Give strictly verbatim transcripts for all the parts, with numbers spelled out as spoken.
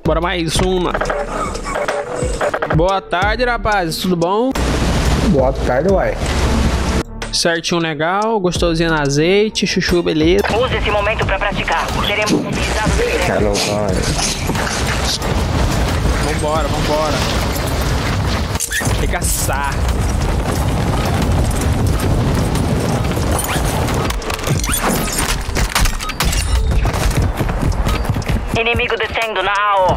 Bora mais uma. Boa tarde, rapazes. Tudo bom? Boa tarde, uai. Certinho, legal. Gostosinho no azeite. Chuchu, beleza. Use esse momento pra praticar. Seremos utilizados em breve. Hello, vai. Vambora, vambora. Tem que caçar. Inimigo descendo na A O.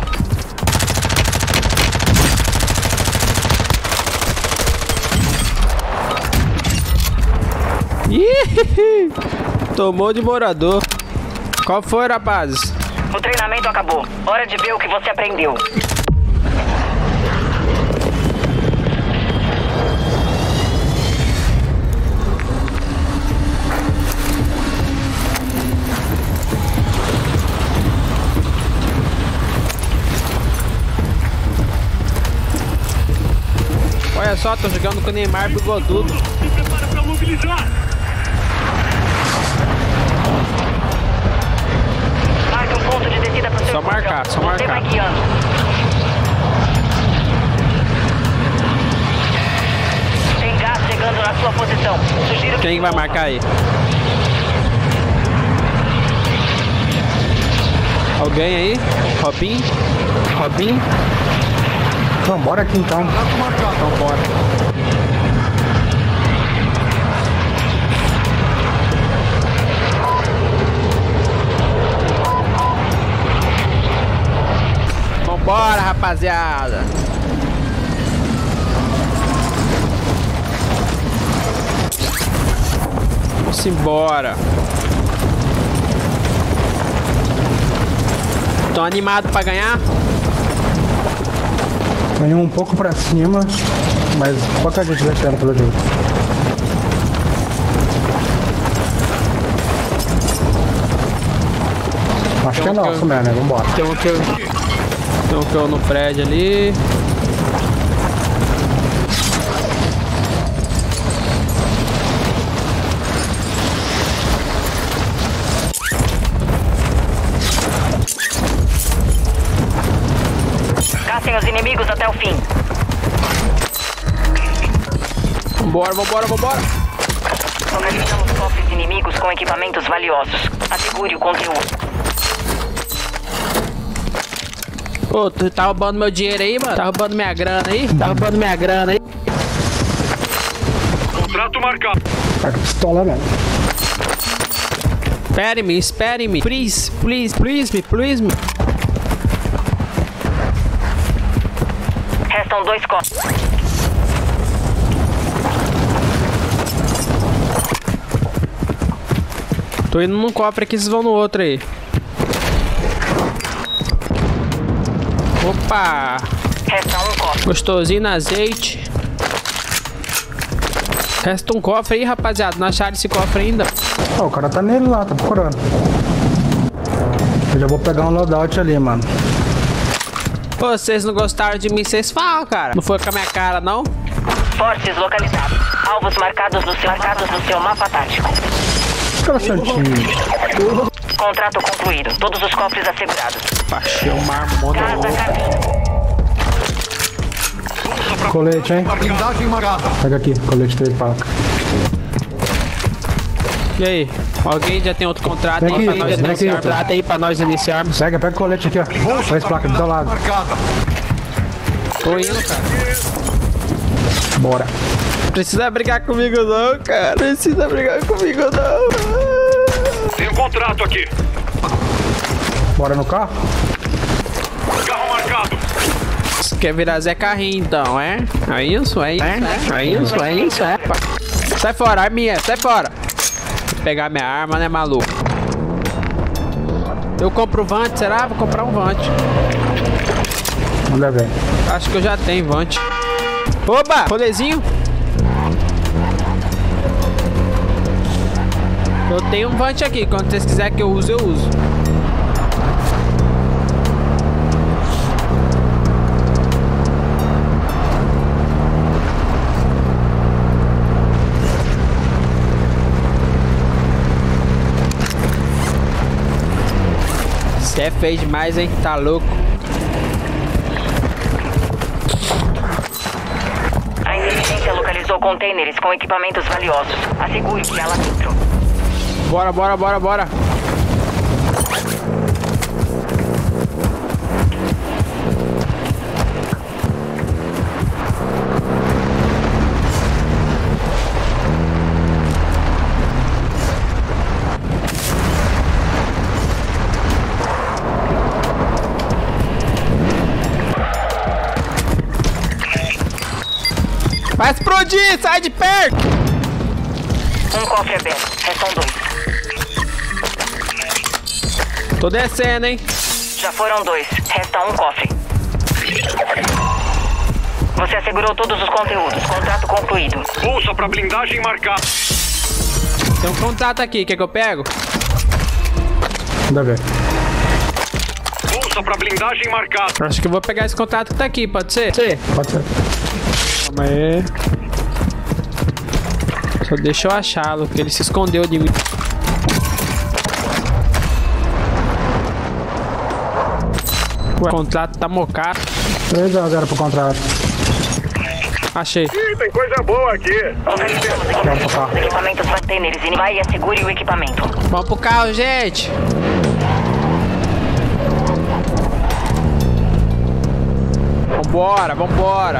Ih, tomou de morador. Qual foi, rapazes? O treinamento acabou. Hora de ver o que você aprendeu. Olha só, tô jogando com o Neymar bigodudo. Se prepara pra mobilizar. Marque um ponto de descida pro seu Só marcar, campeão. só Você marcar. vai guiando. Tem gás chegando na sua posição. Sugiro que Quem vai marcar aí? Alguém aí? Robin? Robin? Então, bora aqui então. Então bora. Vambora, rapaziada. Vamos embora. Tô animado pra ganhar? Ganhou um pouco pra cima, mas pouca gente descendo pelo jeito. Acho que é Tem um que nosso eu- mesmo, né? Vambora. Tem um que eu... Tem um que eu no prédio ali. caçem os inimigos até o fim. Vambora, vambora, vambora. Localizamos cofres inimigos com equipamentos valiosos. Assegure o conteúdo. Pô, tu tá roubando meu dinheiro aí, mano? Tá roubando minha grana aí? Tá roubando minha grana aí? Contrato marcado. Tá com pistola mesmo. Espere-me, espere-me. Please, please, please me, please me. Restam dois cofres. Tô indo num cofre aqui, vocês vão no outro aí. Opa! Resta um cofre. Gostosinho no azeite. Resta um cofre aí, rapaziada. Não acharam esse cofre ainda? Ó, o cara tá nele lá, tá procurando. Eu já vou pegar um loadout ali, mano. Pô, vocês não gostaram de mim, vocês falam, cara. Não foi com a minha cara, não? Fortes localizados. Alvos marcados no seu, marcados no seu mapa tático. Cara santinho. Contrato concluído. Todos os cofres assegurados. Achei uma marmona Casa louca. caminho. Colete, hein? Blindagem marcada. Pega aqui, colete três palcas. E aí? Alguém já tem outro contrato Vem aí pra aqui, nós vem aqui, iniciarmos? Arthur. Contrato aí pra nós iniciarmos. Pega, pega o colete aqui, ó. Três placas do teu lado. Marcada. Tô indo, cara. Bora. Precisa brigar comigo não, cara. Precisa brigar comigo não. Tem um contrato aqui. Bora no carro? Carro marcado. Quer virar Zé Carrinho então, é? É isso, é isso, é, é isso, é isso, é. Sai fora, arminha, sai fora. Vou pegar minha arma, né, maluco? Eu compro o Vante, será? Vou comprar um Vante. Manda ver. Acho que eu já tenho Vante. Oba! Rolezinho. Eu tenho um Vante aqui. Quando vocês quiserem que eu use, eu uso. Você é feio demais, hein? Tá louco. Detectou containers com equipamentos valiosos. Assegure que há lá dentro. Bora, bora, bora, bora. Vai explodir! Sai de perto! Um cofre aberto. Restam dois. Tô descendo, hein? Já foram dois. Resta um cofre. Você assegurou todos os conteúdos. Contrato concluído. Bolsa pra blindagem marcada. Tem um contrato aqui, quer que eu pego? Manda ver. Bolsa pra blindagem marcada. Acho que eu vou pegar esse contrato que tá aqui, pode ser? Sim. Pode ser. Calma aí. Só deixa eu achá-lo, porque ele se escondeu de mim. O contrato tá mocado. três a zero pro contrato. Achei. Ih, tem coisa boa aqui. Localizamos equipamentos, equipamentos containers e vai e assegure o equipamento. Vamos pro carro, gente. Vambora, vambora.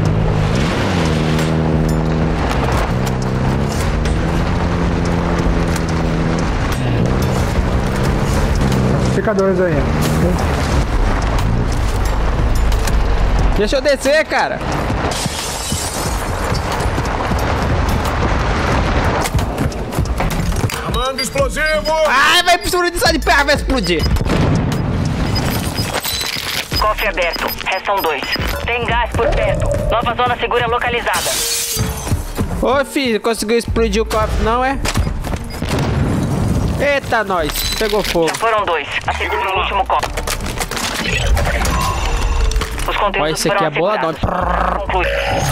Fica dois aí. Deixa eu descer, cara. Armando explosivo. Ai, vai explodir, sai de perto, vai explodir. Cofre aberto. Restam dois. Tem gás por perto. Nova zona segura localizada. Ô, filho, conseguiu explodir o cofre, não é? Eita, nós. Pegou fogo. Já foram dois. Assegure o último cofre. Os conteúdos Olha, esse aqui foram é boladão. assegurados. Conclui.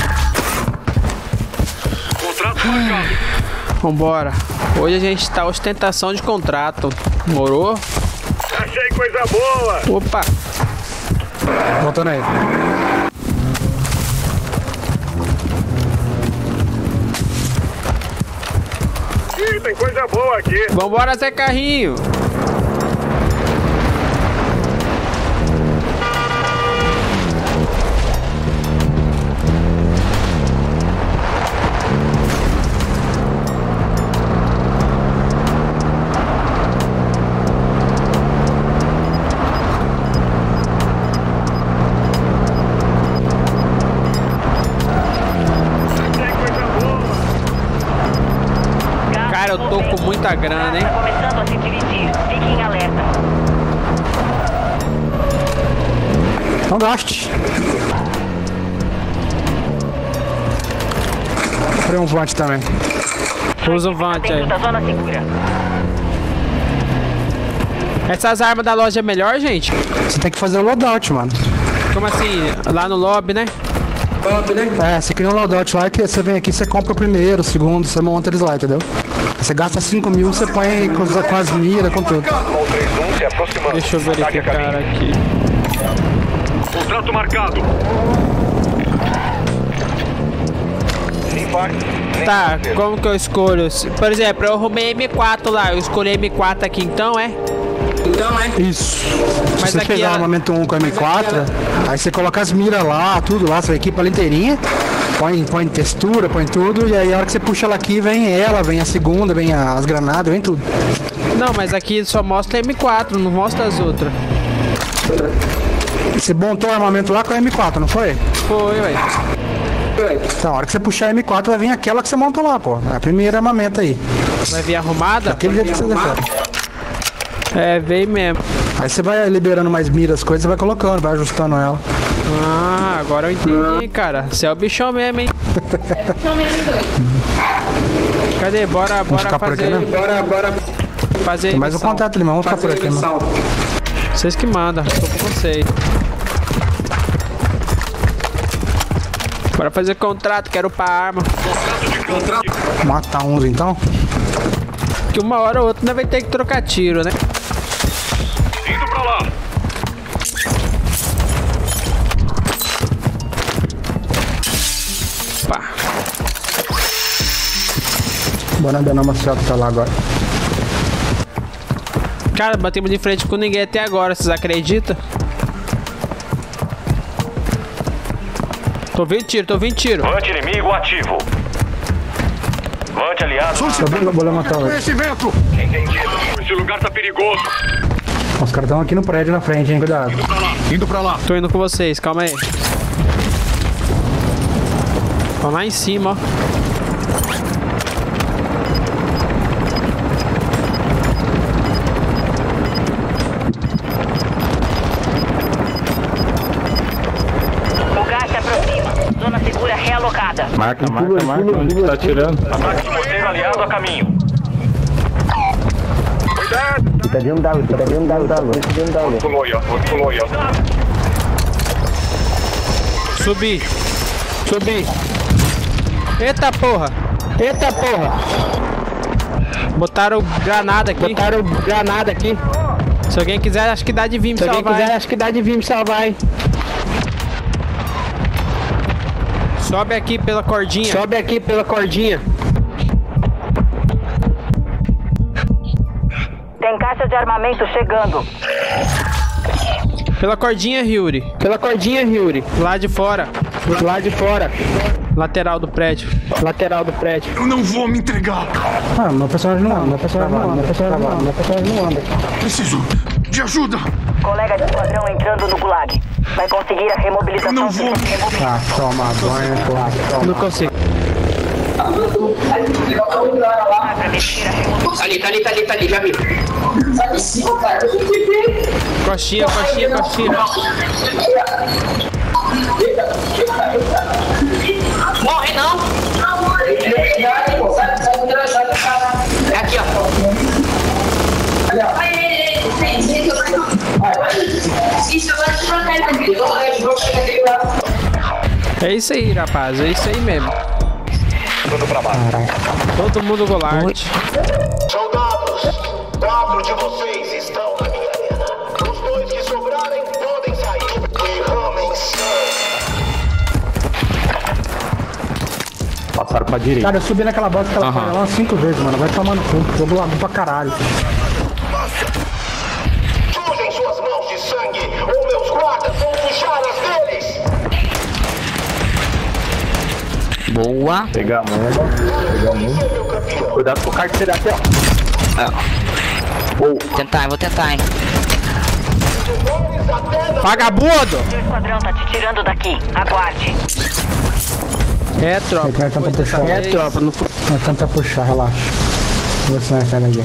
Contrato marcado. Vambora. Hoje a gente tá ostentação de contrato. Morou? Achei coisa boa. Opa. Voltando aí. Ih, tem coisa boa aqui. Vambora, Zé Carrinho. Tem coisa boa. Cara, eu tô com muita grana, hein? Tá começando a se dividir. Fique em alerta. Não gaste. Comprei um vante também. Usa o vante aí. Dentro da zona segura. Essas armas da loja é melhor, gente? Você tem que fazer o loadout, mano. Como assim? Lá no lobby, né? É, você cria um loadout lá que você vem aqui, você compra o primeiro, o segundo, você monta eles lá, entendeu? Você gasta cinco mil, você põe com, as- com as miras, com tudo. Mal três um se aproximando. Deixa eu verificar aqui. Contrato marcado. Tá, como que eu escolho? Por exemplo, eu arrumei M quatro lá. Eu escolhi M quatro aqui então, é? Isso. Mas Se você aqui pegar ela- o armamento um com M quatro, aí você coloca as miras lá, tudo lá, você equipa ela inteirinha, põe, põe textura, põe tudo, e aí a hora que você puxa ela aqui, vem ela, vem a segunda, vem as granadas, vem tudo. Não, mas aqui só mostra M quatro, não mostra as outras. Você montou o armamento lá com a M quatro, não foi? Foi, ué. Então, a hora que você puxar a M quatro, vai vir aquela que você montou lá, pô. É a primeira armamento aí. Vai vir arrumada? Aquele jeito que você deixou. É, veio mesmo. Aí você vai liberando mais miras, as coisas, você vai colocando, vai ajustando ela. Ah, agora eu entendi, cara. Você é o bichão mesmo, hein? Cadê? Bora, bora ficar por aqui, fazer. né? Bora, bora. Fazer. Tem mais um missão. contato ali, mas vamos ficar por aqui, mano. Vocês que mandam, tô com vocês. Bora fazer contrato, quero pra arma. Matar uns então. Que uma hora ou outra nós vai ter que trocar tiro, né? Indo pra lá. Pá. Agora andando uma só que tá lá agora. Cara, batemos de frente com ninguém até agora, vocês acreditam? Tô vendo tiro, tô vendo tiro. Vante inimigo ativo. Vante aliado. Eu vou levantar o Esse vento! Entendido. Esse lugar tá perigoso. Os caras estão aqui no prédio na frente, hein? Cuidado. Indo pra lá. Indo pra lá. Tô indo com vocês, calma aí. Tô lá em cima, ó. Marca, marca, marca. Onde que tá atirando? Ataque de morteiro aliado a caminho. Cuidado! Tá de um W, tá de um W, tá de um W. Pulou aí, ó. Pulou aí, ó. Subi. Subi. Eita porra. Eita porra. Botaram granada aqui. Botaram granada aqui. Se alguém quiser, acho que dá de vir me salvar. Se alguém quiser, acho que dá de vir me salvar, hein. Sobe aqui pela cordinha. Sobe aqui pela cordinha. Tem caixa de armamento chegando. Pela cordinha, Yuri. Pela cordinha, Yuri. Lá de fora. Lá de fora. Lateral do prédio. Lateral do prédio. Eu não vou me entregar. Ah, meu personagem não anda, meu personagem não anda, meu personagem não anda, meu personagem não anda. Preciso de ajuda. Colega de esquadrão entrando no gulag. Vai conseguir a remobilização. Eu não vou. Ah, toma banho, porra. Não consigo. Ali, tá ali, tá ali, tá ali, já vi. Coxinha, coxinha, coxinha. Morre não! É aqui, ó. É isso aí, rapaz. É isso aí mesmo. Tudo pra baixo. Todo mundo golarte. Soldados, quatro de vocês estão na minha arena. Os dois que sobrarem podem sair. Derramem sangue. Passaram pra direita. Cara, eu subi naquela bosta que ela foi lá umas cinco vezes, mano. Vai tomar no cu. Jogo lá pra caralho. Sujem suas mãos de sangue ou meus guardas vão puxar as deles. Boa. Pegar a mão. Pegar a mão. Cuidado com o carteiro aqui, ó. Vou tentar, vou tentar, hein. Vagabundo! O esquadrão tá te tirando daqui. Aguarde. É, tropa. Vai tentar puxar. É, tropa. Não... Vai tentar puxar, relaxa. Vou ver se vai sair daqui.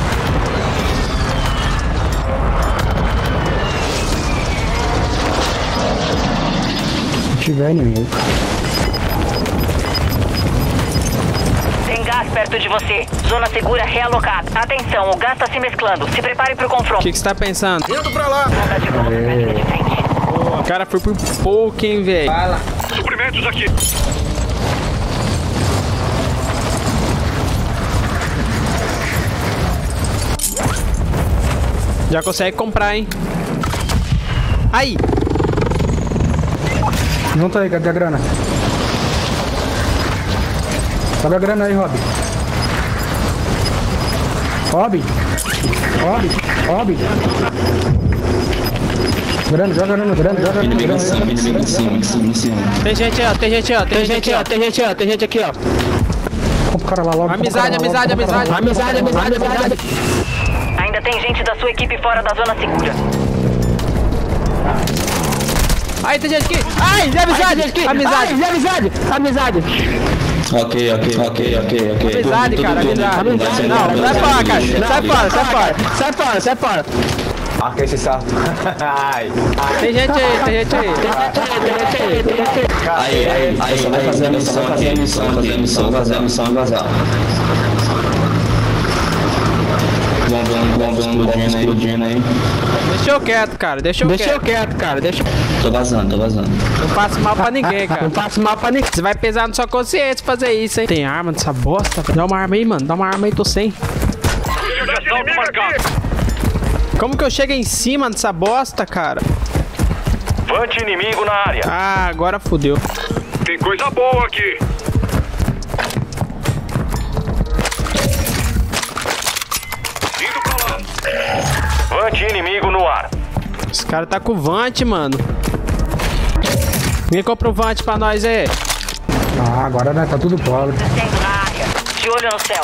Se tiver inimigo. Tem gás perto de você. Zona segura realocada. Atenção, o gás tá se mesclando. Se prepare pro O confronto. que que você tá pensando? Indo pra lá. Onda de volta pra linha de frente. O cara foi por pouco, hein, velho. Suprimentos aqui. Já consegue comprar, hein? Aí! Junta aí, cadê a grana? Joga a grana aí, Rob. Rob! Rob! Rob! Grana, joga grana, grana, joga grana. Inimigo em cima, inimigo em cima, em cima, em cima. Tem gente, ó, tem gente, ó, tem gente, ó, tem gente, ó, tem gente aqui, ó. Compra o cara lá logo. Amizade, amizade, amizade. Amizade, amizade, amizade. Ainda tem gente da sua equipe fora da zona segura. Aí, tem gente aqui. Ai, de amizade, amizade. De amizade, amizade. Ok, ok, ok, ok, ok. Amizade, Tudo, cara, tudo bem, amizade. né? Vai ser Não, normal, sai vai fora, ser cara. normal. Sai fora, sai fora. Sai fora, sai fora. Marca esse salto. Ai. Tem gente aí, tem gente aí. Aí, aí, aí, só vai fazer a missão aqui, a missão, fazer a missão, fazer a missão e vazar. Vamos, vamos, vamos, explodindo aí, explodindo aí. Deixa eu quieto, cara, deixa eu quieto. Deixa eu quieto, cara, deixa eu... Tô vazando, tô vazando. Não faço mal pra ninguém, cara. Não faço mal pra ninguém. Você vai pesar na sua consciência fazer isso, hein. Tem arma nessa bosta, velho. Dá uma arma aí, mano. Dá uma arma aí, tô sem. Unidade inimiga aqui. Como que eu chego em cima dessa bosta, cara? Vante inimigo na área. Ah, agora fodeu. Tem coisa boa aqui. Vante inimigo no ar. Esse cara tá com o Vante, mano. Quem compra o Vante pra nós aí? Ah, agora né, tá tudo pobre. Descendo na área. De olho no céu.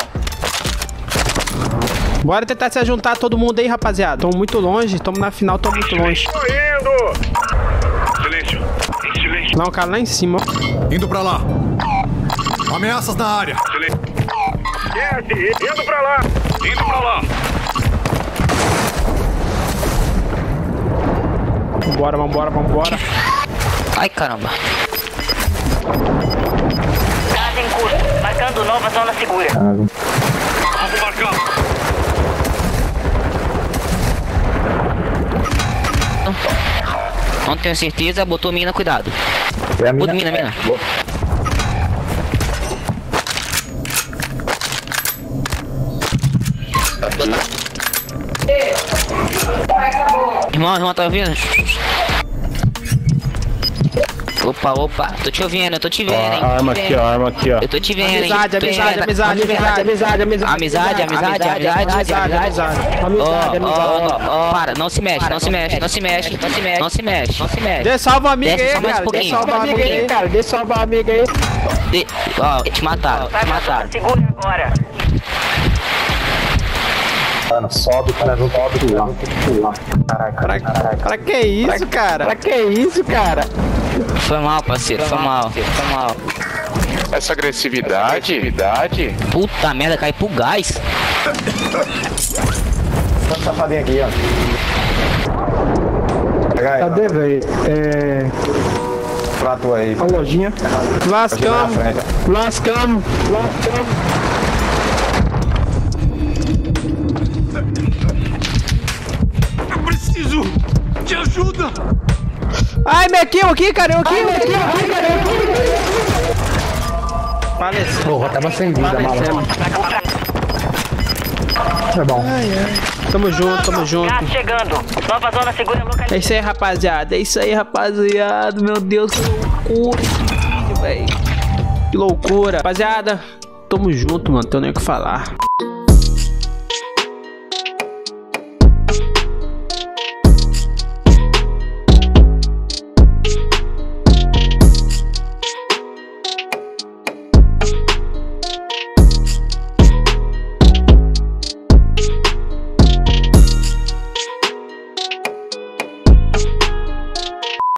Bora tentar se juntar todo mundo aí, rapaziada. Tamo muito longe, tamo na final, tamo muito longe. Tô indo! Silêncio. Em silêncio. Não, o cara lá em cima, ó. Indo pra lá. Ameaças na área. Silêncio. Yes, indo pra lá. Indo pra lá. Vambora, vambora, vambora. Ai, caramba. Gás em curso. Marcando nova zona segura. Vamos marcar. Não tenho certeza, botou mina, cuidado. É a Botou mina, mina. Irmão, irmão, tá ouvindo? Opa, opa, tô te ouvindo, eu tô te vendo, hein? A arma aqui, ó, a arma aqui, ó. Eu tô te vendo, hein? Amizade, Tô te amizade, vendo. amizade, amizade, amizade, Amizade, amizade, amizade, amizade. amizade. Ó, ó, ó, para, não se mexe, não se mexe, não se mexe, não se mexe, não se mexe, não se mexe. Deixa salva a amiga Desce aí, só mais um cara. Deixa pouquinho. salvar a amiga aí, cara. Deixa salvar a amiga aí. De... Ó, te mataram, Vai te pra mataram. zona segura agora. Mano, sobe, cara, não sobe, pular. Caraca, Pra, caraca. pra que isso, cara? Pra que isso, cara? Foi mal, parceiro, foi mal, foi mal. Essa agressividade, agressividade. Puta merda, cai pro gás. Essa safadinha aqui, ó. Pega aí, Cadê, velho? É. pra tu aí. A lojinha. Lascamos, lascamos, lascamos. Eu preciso de ajuda. Ai, meu kill aqui, cara, eu aqui, eu aqui, eu aqui, cara, eu aqui. Faleceu. Porra, tava sem vida, maluco. É bom. Tamo junto, tamo junto. Gás chegando. Nova zona segura É localizada. isso aí, rapaziada. É isso aí, rapaziada. Meu Deus, que loucura esse vídeo, velho. Que loucura. Rapaziada, tamo junto, mano. Não tenho nem o que falar.